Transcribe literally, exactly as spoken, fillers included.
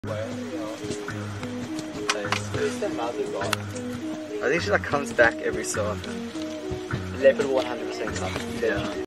Who's the mother got? I think she like comes back every so often. Leopard one hundred percent come. Yeah.